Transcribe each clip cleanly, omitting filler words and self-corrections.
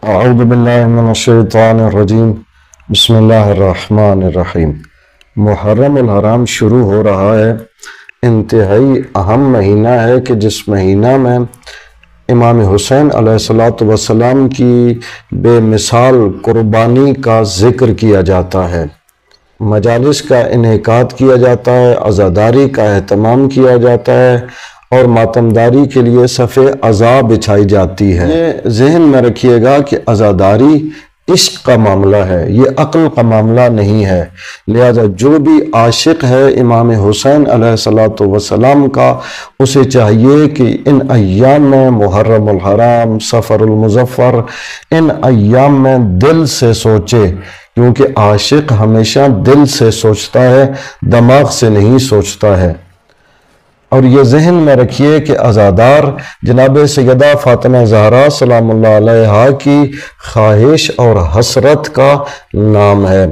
اعوذ باللہ من الشیطان الرجیم بسم اللہ الرحمن الرحیم۔ محرم الحرام شروع ہو رہا ہے۔ انتہائی اہم مہینہ ہے کہ جس مہینہ میں امام حسین علیہ السلام کی بے مثال قربانی کا ذکر کیا جاتا ہے، مجالس کا انعقاد کیا جاتا ہے، عزاداری کا اہتمام کیا جاتا ہے اور ماتمداری کے لیے صف عزا بچھائی جاتی ہے۔ یہ ذہن میں رکھیے گا کہ عزاداری عشق کا معاملہ ہے، یہ عقل کا معاملہ نہیں ہے، لہذا جو بھی عاشق ہے امام حسین علیہ السلام کا، اسے چاہیے کہ ان ایام میں محرم الحرام، سفر المظفر، ان ایام میں دل سے سوچے، کیونکہ عاشق ہمیشہ دل سے سوچتا ہے، دماغ سے نہیں سوچتا ہے۔ اور یہ ذہن میں رکھیے کہ عزادار جناب سیدہ فاطمہ زہرا سلام اللہ علیہا کی خواہش اور حسرت کا نام ہے۔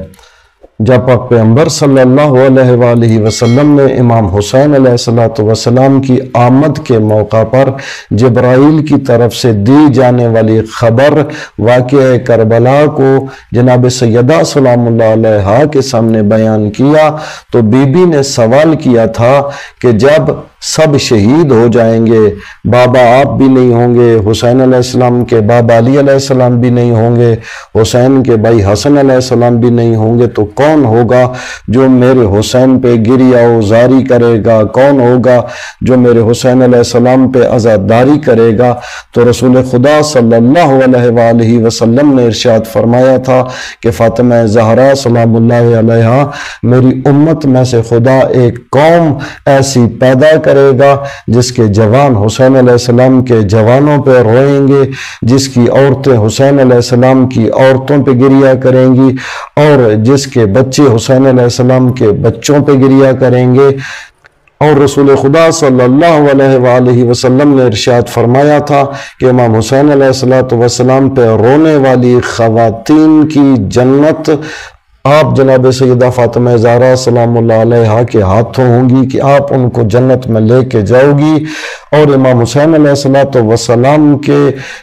جب پاک پیغمبر صلی اللہ علیہ وآلہ وسلم نے امام حسین علیہ السلام کی آمد کے موقع پر جبرائیل کی طرف سے دی جانے والی خبر واقعہ کربلا کو جناب سیدہ سلام اللہ علیہا کے سامنے بیان کیا تو بی بی نے سوال کیا تھا کہ جب سب شہید ہو جائیں گے، بابا آپ بھی نہیں ہوں گے، حسین علیہ السلام کے بابا علی علیہ السلام بھی نہیں ہوں گے، حسین کے بھائی حسن علیہ السلام بھی نہیں ہوں گے، تو کون ہوگا جو میرے حسین پہ گریہ و زاری کرے گا؟ کون ہوگا جو میرے حسین علیہ السلام پہ عزاداری کرے گا؟ تو رسول خدا صلی اللہ علیہ وآلہ وسلم نے ارشاد فرمایا تھا کہ فاطمہ زہرا سلام اللہ علیہا، میری امت میں سے خدا ایک قوم ایسی پیدا کرے گا جس کے جوان حسین علیہ السلام کے جوانوں پہ روئیں گے، جس کی عورتیں حسین علیہ السلام کی عورتوں پہ گریہ کریں گی، اور جس کے بچے حسین علیہ السلام کے بچوں پہ گریہ کریں گے۔ اور رسول خدا صلی اللہ علیہ وآلہ وسلم نے ارشاد فرمایا تھا کہ امام حسین علیہ السلام پہ رونے والی خواتین کی جنت آپ جناب سیدہ فاطمہ زہرا سلام اللہ علیہا کے ہاتھوں ہوں گی کہ آپ ان کو جنت میں لے کے جاؤ گی، اور امام حسین علیہ السلام کے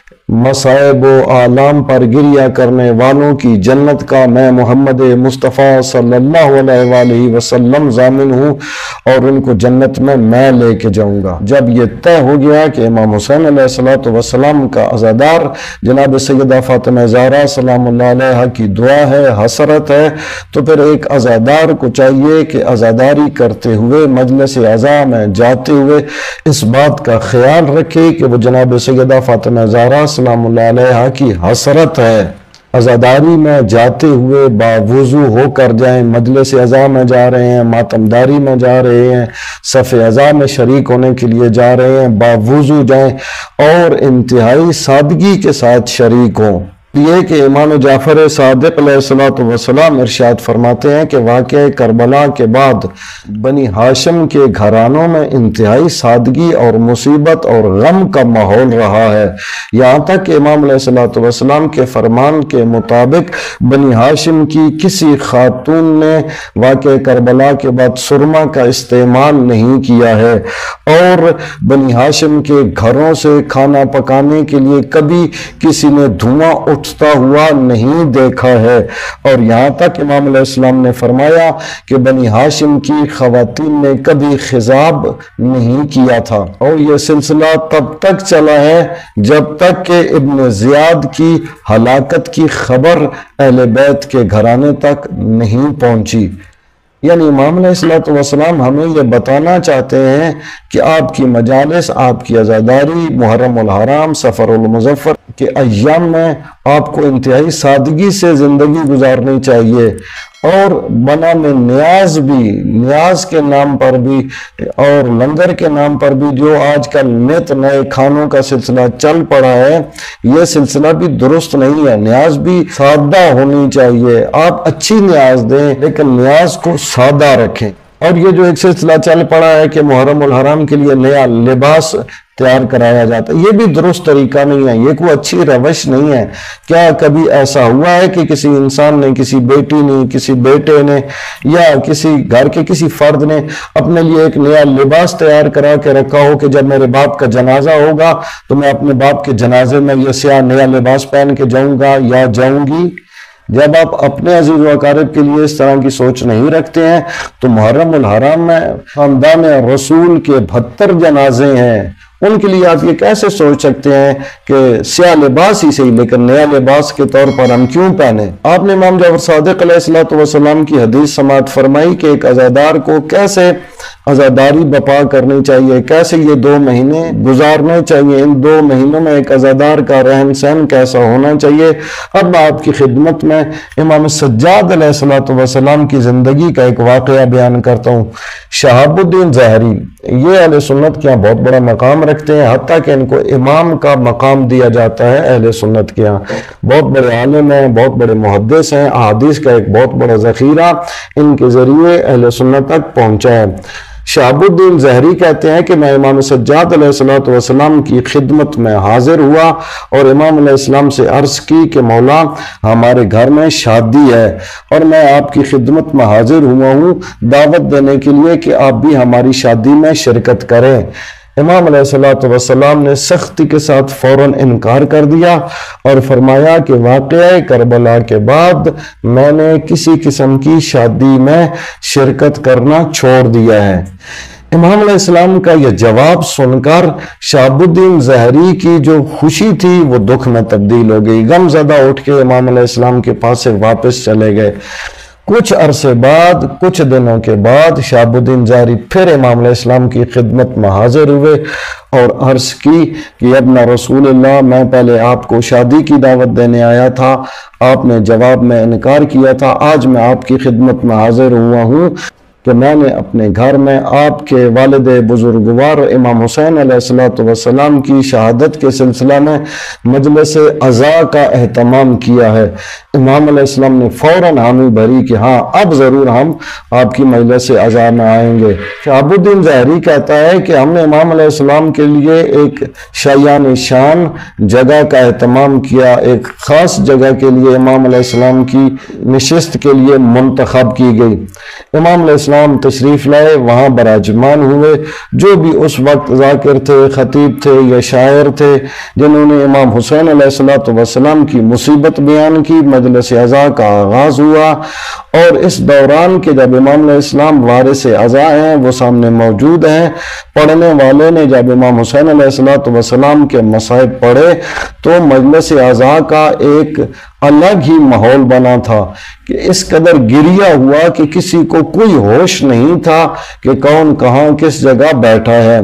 مصائب و آلام پر گریہ کرنے والوں کی جنت کا میں محمد مصطفیٰ صلی اللہ علیہ وآلہ وسلم ضامن ہوں، اور ان کو جنت میں لے کے جاؤں گا۔ جب یہ طے ہو گیا کہ امام حسین علیہ السلام کا عزادار جناب سیدہ فاطمہ زہرا سلام اللہ علیہا کی دعا ہے، حسرت ہے، تو پھر ایک عزادار کو چاہیے کہ عزاداری کرتے ہوئے مجلس عزا میں جاتے ہوئے اس بات کا خیال رکھے کہ وہ جناب سیدہ فاطمہ زہرا سلام اللہ علیہا کی حسرت ہے۔ عزاداری میں جاتے ہوئے باوضو ہو کر جائیں، مجلس عزا میں جا رہے ہیں، ماتمداری میں جا رہے ہیں، صف عزا میں شریک ہونے کے لیے جا رہے ہیں، باوضو جائیں اور انتہائی سادگی کے ساتھ شریک ہوں۔ یہ کہ امام جعفر صادق علیہ السلام ارشاد فرماتے ہیں کہ واقعہ کربلا کے بعد بنی ہاشم کے گھرانوں میں انتہائی سادگی اور مصیبت اور غم کا ماحول رہا ہے، یہاں تک کہ امام علیہ السلام کے فرمان کے مطابق بنی ہاشم کی کسی خاتون نے واقعہ کربلا کے بعد سرما کا استعمال نہیں کیا ہے، اور بنی ہاشم کے گھروں سے کھانا پکانے کے لیے کبھی کسی نے دھواں اٹھتا ہوا نہیں دیکھا ہے، اور یہاں تک امام علیہ السلام نے فرمایا کہ بنی ہاشم کی خواتین نے کبھی خضاب نہیں کیا تھا، اور یہ سلسلہ تب تک چلا ہے جب تک کہ ابن زیاد کی ہلاکت کی خبر اہل بیت کے گھرانے تک نہیں پہنچی۔ یعنی امام علیہ السلام ہمیں یہ بتانا چاہتے ہیں کہ آپ کی مجالس، آپ کی عزاداری محرم الحرام، سفر المظفر کے ایام میں آپ کو انتہائی سادگی سے زندگی گزارنی چاہیے، اور بنا میں نیاز کے نام پر بھی اور لنگر کے نام پر بھی جو آج کل نت نئے کھانوں کا سلسلہ چل پڑا ہے، یہ سلسلہ بھی درست نہیں ہے۔ نیاز بھی سادہ ہونی چاہیے، آپ اچھی نیاز دیں لیکن نیاز کو سادہ رکھیں۔ اور یہ جو ایک سلسلہ چل پڑا ہے کہ محرم الحرام کے لیے نیا لباس تیار کرایا جاتا ہے، یہ بھی درست طریقہ نہیں ہے، یہ کوئی اچھی روش نہیں ہے۔ کیا کبھی ایسا ہوا ہے کہ کسی انسان نے، کسی بیٹی نے، کسی بیٹے نے یا کسی گھر کے کسی فرد نے اپنے لیے ایک نیا لباس تیار کرا کے رکھا ہو کہ جب میرے باپ کا جنازہ ہوگا تو میں اپنے باپ کے جنازے میں یہ سیاہ نیا لباس پہن کے جاؤں گا یا جاؤں گی؟ جب آپ اپنے عزیز و اقارب کے لیے اس طرح کی سوچ نہیں رکھتے ہیں تو محرم الحرام میں خاندان رسول کے 72 جنازے ہیں، ان کے لیے آپ یہ کیسے سوچ سکتے ہیں کہ سیاہ لباس ہی صحیح لیکن نیا لباس کے طور پر ہم کیوں پہنے؟ آپ نے امام جعفر صادق علیہ السلام کی حدیث سماعت فرمائی کہ ایک عزادار کو کیسے عزاداری بپا کرنی چاہیے، کیسے یہ 2 مہینے گزارنے چاہیے، ان 2 مہینوں میں ایک عزادار کا رہن سہن کیسا ہونا چاہیے۔ اب میں آپ کی خدمت میں امام سجاد علیہ السلام کی زندگی کا ایک واقعہ بیان کرتا ہوں۔ شہاب الدین ظاہری یہ اہل سنت کے یہاں بہت بڑا مقام رکھتے ہیں، حتیٰ کہ ان کو امام کا مقام دیا جاتا ہے اہل سنت کے یہاں۔ بہت بڑے عالم ہیں، بہت بڑے محدث ہیں، احادیث کا ایک بہت بڑا ذخیرہ ان کے ذریعے اہل سنت تک پہنچا ہے۔ شہاب الدین ظاہری کہتے ہیں کہ میں امام سجاد علیہ السلام کی خدمت میں حاضر ہوا اور امام علیہ السلام سے عرض کی کہ مولا ہمارے گھر میں شادی ہے اور میں آپ کی خدمت میں حاضر ہوا ہوں دعوت دینے کے لیے کہ آپ بھی ہماری شادی میں شرکت کریں۔ امام علیہ السلام نے سختی کے ساتھ فوراً انکار کر دیا اور فرمایا کہ واقعہ کربلا کے بعد میں نے کسی قسم کی شادی میں شرکت کرنا چھوڑ دیا ہے۔ امام علیہ السلام کا یہ جواب سن کر شہاب الدین ظاہری کی جو خوشی تھی وہ دکھ میں تبدیل ہو گئی، غم زدہ اٹھ کے امام علیہ السلام کے پاس سے واپس چلے گئے۔ کچھ عرصے بعد، کچھ دنوں کے بعد شہاب الدین ظاہری پھر امام علیہ السلام کی خدمت میں حاضر ہوئے اور عرض کی کہ ابن رسول اللہ میں پہلے آپ کو شادی کی دعوت دینے آیا تھا، آپ نے جواب میں انکار کیا تھا، آج میں آپ کی خدمت میں حاضر ہوا ہوں کہ میں نے اپنے گھر میں آپ کے والد بزرگوار امام حسین علیہ السلام کی شہادت کے سلسلہ میں مجلس عزا کا اہتمام کیا ہے۔ امام علیہ السلام نے فوراً حامی بھری کہ ہاں اب ضرور ہم آپ کی مجلس عزا میں آئیں گے۔ شہاب الدین ظاہری کہتا ہے کہ ہم نے امام علیہ السلام کے لیے ایک شایان شان جگہ کا اہتمام کیا، ایک خاص جگہ کے لیے امام علیہ السلام کی نشست کے لیے منتخب کی گئی۔ امام علیہ السلام تشریف لائے، وہاں براجمان ہوئے، جو بھی اس وقت ذاکر تھے، خطیب تھے یا شاعر تھے جنہوں نے امام حسین علیہ السلام کی مصیبت بیان کی، مجلس عزا کا آغاز ہوا اور اس دوران کے جب امام علیہ السلام وارث عزا ہیں وہ سامنے موجود ہیں، پڑھنے والے نے جب امام حسین علیہ السلام کے مصائب پڑھے تو مجلس عزا کا ایک الگ ہی ماحول بنا تھا کہ اس قدر گریہ ہوا کہ کسی کو کوئی ہوش نہیں تھا کہ کون کہاں کس جگہ بیٹھا ہے۔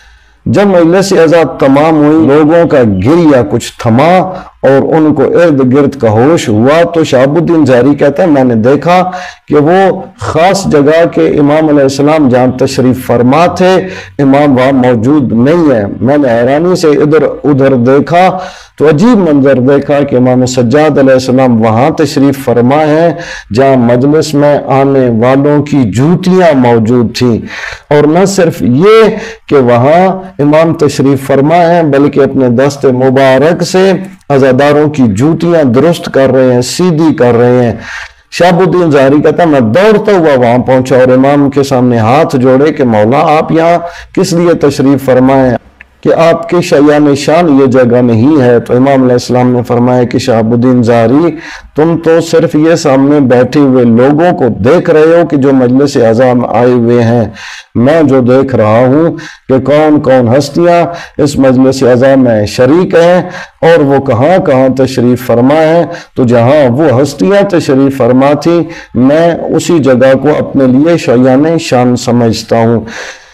جب مجلس عزا تمام ہوئی، لوگوں کا گریہ کچھ تھما اور ان کو ارد گرد کا ہوش ہوا تو شہاب الدین ظاہری کہتا ہے میں نے دیکھا کہ وہ خاص جگہ کے امام علیہ السلام جہاں تشریف فرما تھے امام وہاں موجود نہیں ہے۔ میں نے حیرانی سے ادھر ادھر دیکھا تو عجیب منظر دیکھا کہ امام سجاد علیہ السلام وہاں تشریف فرما ہیں جہاں مجلس میں آنے والوں کی جوتیاں موجود تھیں، اور نہ صرف یہ کہ وہاں امام تشریف فرما ہیں بلکہ اپنے دست مبارک سے عزاداروں کی جوتیاں درست کر رہے ہیں، سیدھی کر رہے ہیں۔ شہاب الدین ظاہری کہتا میں دوڑتا ہوا وہاں پہنچا اور امام کے سامنے ہاتھ جوڑے کہ مولا آپ یہاں کس لیے تشریف فرمائیں کہ آپ کے شایان شان یہ جگہ نہیں ہے؟ تو امام علیہ السلام نے فرمایا کہ شہاب الدین ظاہری تم تو صرف یہ سامنے بیٹھے ہوئے لوگوں کو دیکھ رہے ہو کہ جو مجلس عزا میں آئے ہوئے ہیں، میں جو دیکھ رہا ہوں کہ کون کون ہستیاں اس مجلس عزا میں شریک ہیں اور وہ کہاں کہاں تشریف فرما ہیں، تو جہاں وہ ہستیاں تشریف فرما تھی میں اسی جگہ کو اپنے لیے شایان شان سمجھتا ہوں۔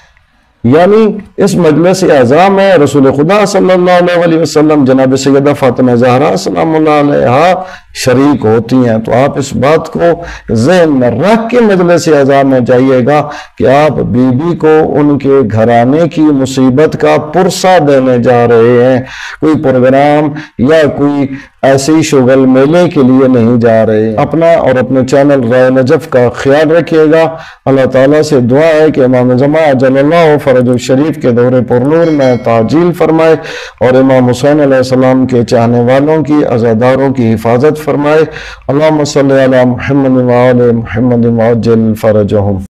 یعنی اس مجلس عزا میں رسول خدا صلی اللہ علیہ وسلم جناب سیدہ فاطمہ زہرا سلام اللہ علیہا شریک ہوتی ہیں۔ تو آپ اس بات کو ذہن میں رکھ کے مجلس عزا میں جائیے گا کہ آپ بی بی کو ان کے گھرانے کی مصیبت کا پرسہ دینے جا رہے ہیں۔ کوئی پروگرام یا کوئی ایسے ہی شغل میلے کے لیے نہیں جا رہے۔ اپنا اور اپنے چینل رائے نجف کا خیال رکھیے گا۔ اللہ تعالیٰ سے دعا ہے کہ امام زمان عجل اللہ فرج الشریف کے دور پرنور میں تعجیل فرمائے اور امام حسین علیہ السلام کے چاہنے والوں کی عزاداروں کی حفاظت فرمائے۔ اللہم صلی علی محمد وآل محمد وعجل فرجہم۔